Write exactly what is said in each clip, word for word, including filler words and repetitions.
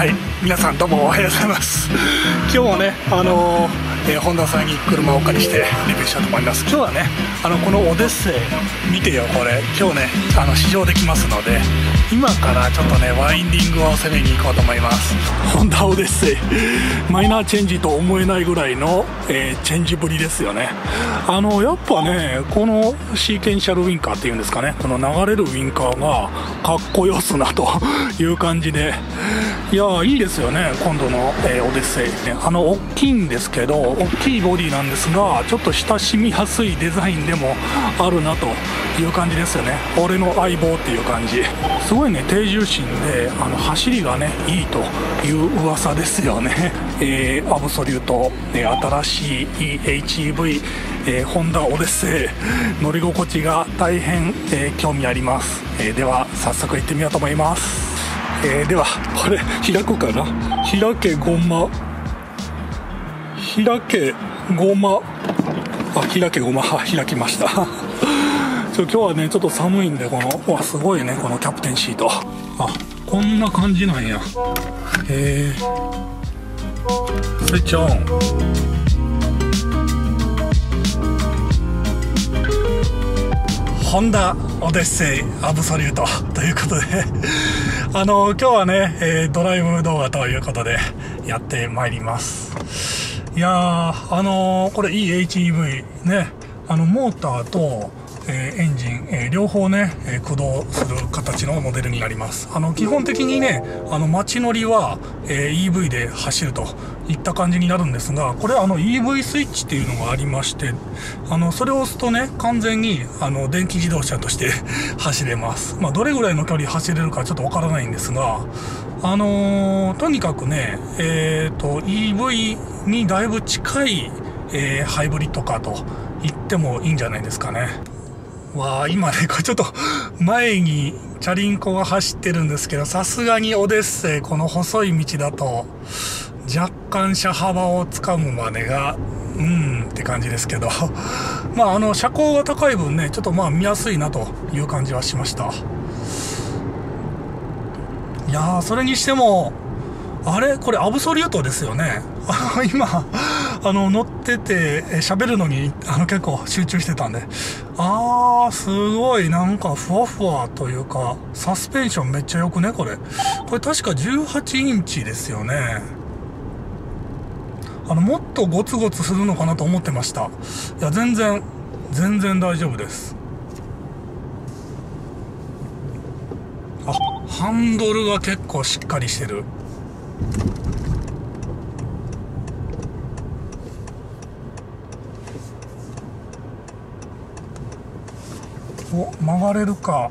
はい、皆さんどうもおはようございます。今日もね、あのーえー、ホンダさんに車をお借りしてレビューしたいと思います。今日はね、あのこのオデッセイ見てよ、これ今日ね、あの試乗できますので、今からちょっとねワインディングを攻めに行こうと思います。ホンダオデッセイ、マイナーチェンジと思えないぐらいの、えー、チェンジぶりですよね。あのやっぱね、このシーケンシャルウインカーっていうんですかね、この流れるウインカーがかっこよすなという感じで、いやーいいですよね。今度の、えー、オデッセイね、あの大きいんですけど、大きいボディなんですが、ちょっと親しみやすいデザインでもあるなという感じですよね。俺の相棒っていう感じ、すごいね低重心で、あの走りがねいいという噂ですよね。えー、アブソリュート、えー、新しい エイチイーブイ、えー、ホンダオデッセイ、乗り心地が大変、えー、興味あります。えー、では早速行ってみようと思います。えー、ではこれ開くかな。開けごま、開けごま、あ、開けごま、開きました。ちょ今日はねちょっと寒いんで、このわすごいね、このキャプテンシート、あこんな感じなんや。へえ、スイッチオン。ホンダオデッセイアブソリュートということであの今日はね、えー、ドライブ動画ということでやってまいります。いやー、あのー、これ イーエイチイーブイ ね、あのモーターと、えー、エンジン、えー、両方ね、えー、駆動する形のモデルになります。あの基本的にね、あの街乗りは、えー、イーブイ で走るといった感じになるんですが、これあの イーブイ スイッチっていうのがありまして、あのそれを押すとね、完全にあの電気自動車として走れます。まあどれぐらいの距離走れるかちょっとわからないんですが、あのー、とにかくね、えっと イーブイ にだいぶ近い、えー、ハイブリッドカーと言ってもいいんじゃないですかね。わあ、今ねこれちょっと前にチャリンコが走ってるんですけど、さすがにオデッセイこの細い道だと若干車幅をつかむまでがうーんって感じですけどまああの車高が高い分ね、ちょっとまあ見やすいなという感じはしました。いやー、それにしてもあれこれアブソリュートですよね。あの今あの乗ってて喋るのにあの結構集中してたんで、あーすごいなんかふわふわというか、サスペンションめっちゃよくね。これこれ確かじゅうはちインチですよね。あのもっとゴツゴツするのかなと思ってました。いや全然全然大丈夫です。あ、ハンドルが結構しっかりしてる。お、曲がれるか。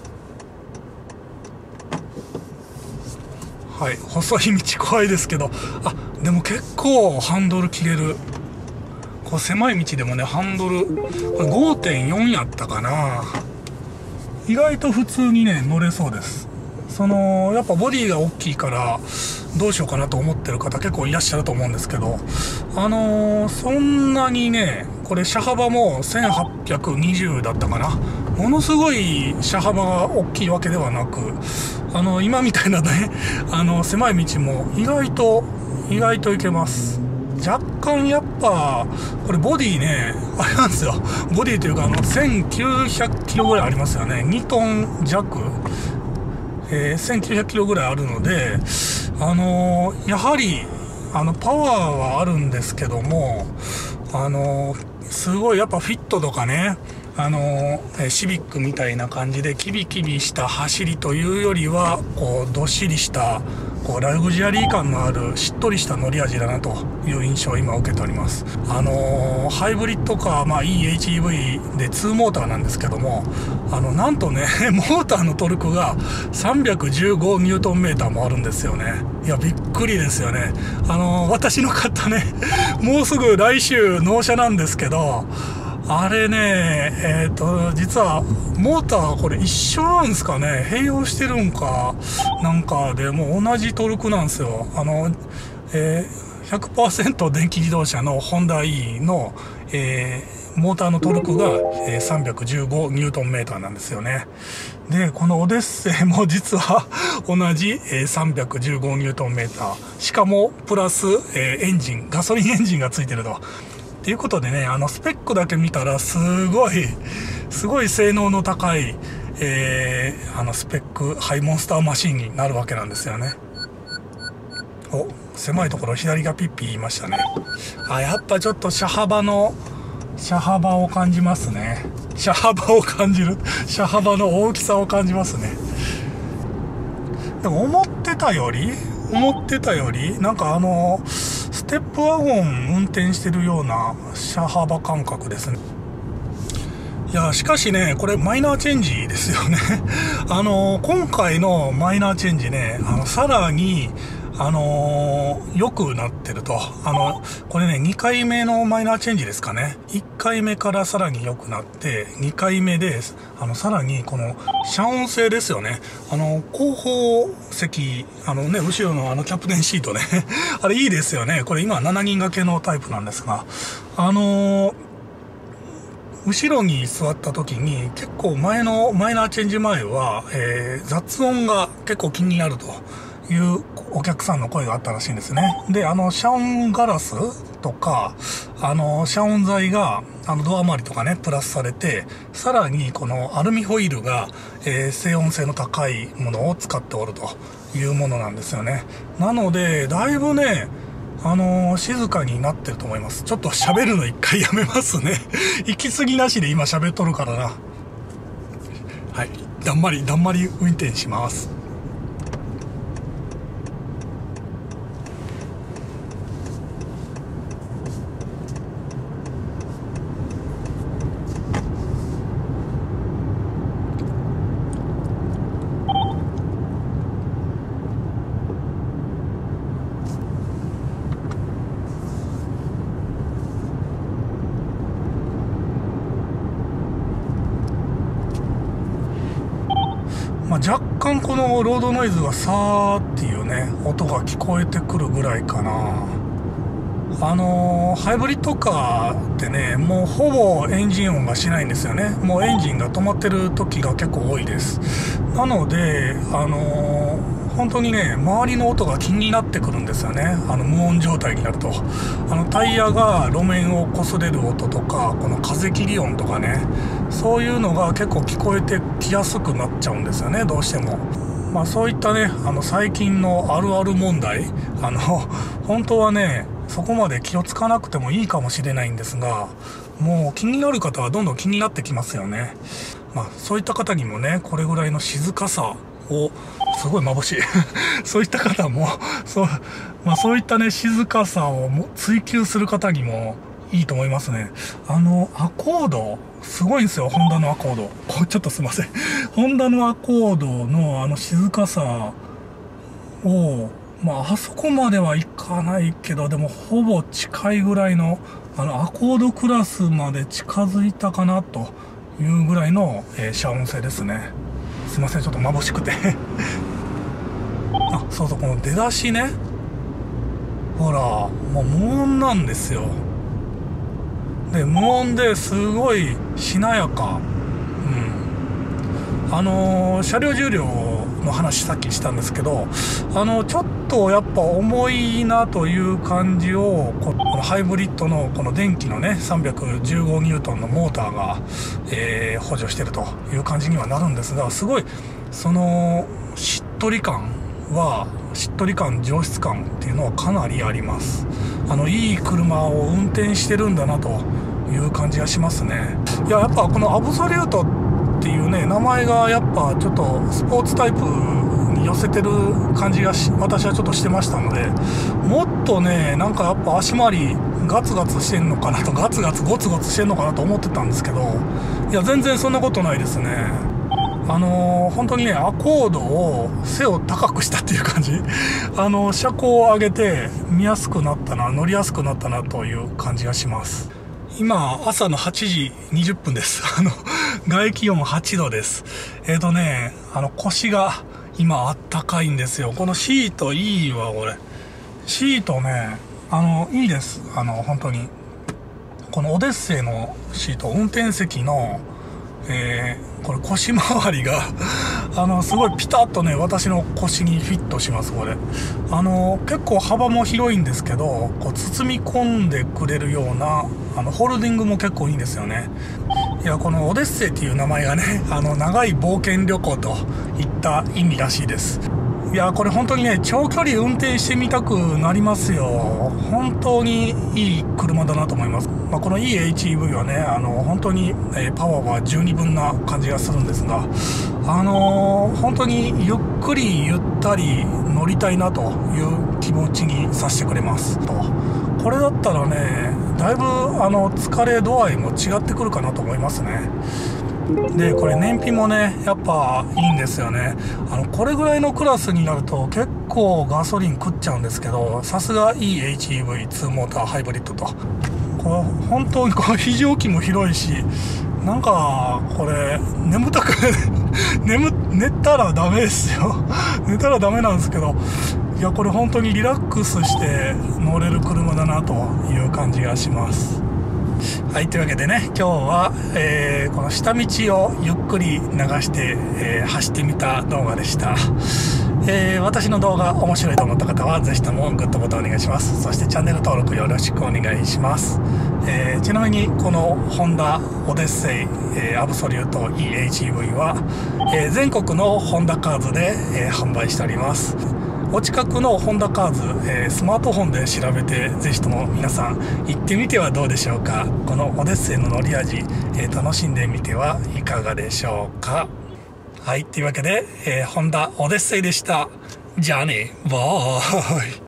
はい、細い道怖いですけど、あ、でも結構ハンドル切れる。こう狭い道でもね、ハンドルこれ ごてんよん やったかな。意外と普通にね乗れそうです。そのやっぱボディが大きいからどうしようかなと思ってる方結構いらっしゃると思うんですけど、あのー、そんなにね、これ車幅もせんはっぴゃくにじゅうだったかな。ものすごい車幅が大きいわけではなく、あの今みたいなね、あの狭い道も意外と意外といけます。若干やっぱこれボディね、あれなんですよ、ボディというかあのせんきゅうひゃくキロぐらいありますよね。にトン弱、えー、せんきゅうひゃくキロぐらいあるので、あのー、やはりあのパワーはあるんですけども、あのー、すごいやっぱフィットとかね、あのー、シビックみたいな感じでキビキビした走りというよりは、こうどっしりしたこうラグジュアリー感のあるしっとりした乗り味だなという印象を今受けております。あのー、ハイブリッドカー、まあ、イーエイチイーブイ でにモーターなんですけども、あのなんとねモーターのトルクがさんびゃくじゅうごニュートンメーターもあるんですよね。いやびっくりですよね。あのー、私の買ったねもうすぐ来週納車なんですけど、あれね、えっと、実は、モーターこれ一緒なんですかね。併用してるんか、なんかでもう同じトルクなんですよ。あの、えー、ひゃくパーセント 電気自動車のホンダ E の、えー、モーターのトルクが、えー、さんびゃくじゅうごニュートンメーターなんですよね。 で、このオデッセイも実は同じさんびゃくじゅうごニュートンメーター。しかも、プラス、えー、エンジン、ガソリンエンジンがついてると。っていうことでね、あの、スペックだけ見たら、すごい、すごい性能の高い、えー、あの、スペック、ハイモンスターマシンになるわけなんですよね。お、狭いところ左がピッピ言いましたね。あ、やっぱちょっと車幅の、車幅を感じますね。車幅を感じる。車幅の大きさを感じますね。でも思ってたより、思ってたより、なんかあの、ステップワゴン運転してるような車幅感覚ですね。いや、しかしね、これマイナーチェンジですよね。あの、今回のマイナーチェンジね、あの、さらに、あのー、良くなってると。あの、これね、にかいめのマイナーチェンジですかね。いっかいめからさらに良くなって、にかいめで、あの、さらにこの、遮音性ですよね。あの、後方席、あのね、後ろのあのキャプテンシートね。あれいいですよね。これ今ななにん掛けのタイプなんですが、あのー、後ろに座った時に結構前のマイナーチェンジ前は、えー、雑音が結構気になるというお客さんの声があったらしいんですね。で、あの、遮音ガラスとか、あの、遮音材が、あの、ドア周りとかね、プラスされて、さらにこのアルミホイルが、えー、静音性の高いものを使っておるというものなんですよね。なので、だいぶね、あのー、静かになってると思います。ちょっと喋るの一回やめますね。息継ぎなしで今喋っとるからな。はい。だんまり、だんまり運転します。まあ、若干このロードノイズがさーっていうね、音が聞こえてくるぐらいかな。あのー、ハイブリッドカーってね、もうほぼエンジン音がしないんですよね。もうエンジンが止まってる時が結構多いです。なので、あのー本当にね、周りの音が気になってくるんですよね。あの、無音状態になると。あの、タイヤが路面を擦れる音とか、この風切り音とかね、そういうのが結構聞こえてきやすくなっちゃうんですよね、どうしても。まあ、そういったね、あの、最近のあるある問題、あの、本当はね、そこまで気をつかなくてもいいかもしれないんですが、もう気になる方はどんどん気になってきますよね。まあ、そういった方にもね、これぐらいの静かさを、すごい眩しい。そういった方も、そう、まあそういったね、静かさを追求する方にもいいと思いますね。あの、アコード、すごいんですよ、ホンダのアコード。こちょっとすいません。ホンダのアコードのあの静かさを、まああそこまではいかないけど、でもほぼ近いぐらいの、あの、アコードクラスまで近づいたかなというぐらいの、えー、遮音性ですね。すいません、ちょっと眩しくて。あ、そうそう、この出だしね。ほら、もう無音なんですよ。で、無音ですごいしなやか。うん。あのー、車両重量の話さっきしたんですけど、あの、ちょっとやっぱ重いなという感じを、このハイブリッドのこの電気のね、さんびゃくじゅうごニュートンのモーターが、えー、補助してるという感じにはなるんですが、すごい、その、しっとり感は、しっとり感、上質感っていうのはかなりあります。あの、いい車を運転してるんだなという感じがしますね。いや、やっぱこのアブソリュートっていうね、名前がやっぱちょっとスポーツタイプに寄せてる感じがし、私はちょっとしてましたので、もっとね、なんかやっぱ足回りガツガツしてんのかなと、ガツガツゴツゴツしてんのかなと思ってたんですけど、いや、全然そんなことないですね。あのー、本当にね、アコードを背を高くしたっていう感じ。あのー、車高を上げて見やすくなったな、乗りやすくなったなという感じがします。今、朝のはちじにじゅっぷんです。あの、外気温はちどです。えっとね、あの、腰が今あったかいんですよ。このシートいいわ、これ。シートね、あの、いいです。あの、本当に。このオデッセイのシート、運転席のえー、これ腰回りがあのすごいピタッとね私の腰にフィットします。これあの結構幅も広いんですけど、こう包み込んでくれるようなあのホールディングも結構いいんですよね。いや、このオデッセイっていう名前がね、あの長い冒険旅行といった意味らしいです。いや、これ本当にね、長距離運転してみたくなりますよ。本当にいい車だなと思います。まあ、この イーエイチイーブイ はね、あの本当に、えー、パワーは十二分な感じがするんですが、あのー、本当にゆっくりゆったり乗りたいなという気持ちにさせてくれますと。これだったらね、だいぶあの疲れ度合いも違ってくるかなと思いますね。でこれ燃費もねやっぱいいんですよね。あのこれぐらいのクラスになると結構ガソリン食っちゃうんですけど、さすが イーエイチイーブイツー モーターハイブリッドと、これ本当にこう非常機も広いし、なんかこれ眠たく眠寝たらダメですよ寝たらダメなんですけど、いやこれ本当にリラックスして乗れる車だなという感じがします。はい、というわけでね、今日は、えー、この下道をゆっくり流して、えー、走ってみた動画でした。えー、私の動画面白いと思った方はぜひともグッドボタンお願いします。そしてチャンネル登録よろしくお願いします。えー、ちなみにこのホンダオデッセイ、えー、アブソリュート イーエイチイーブイ は、えー、全国のホンダカーズで、えー、販売しております。お近くのホンダカーズ、えー、スマートフォンで調べてぜひとも皆さん行ってみてはどうでしょうか。このオデッセイの乗り味、えー、楽しんでみてはいかがでしょうか。はい、というわけで、えー、ホンダオデッセイでした。じゃあね、バーイ。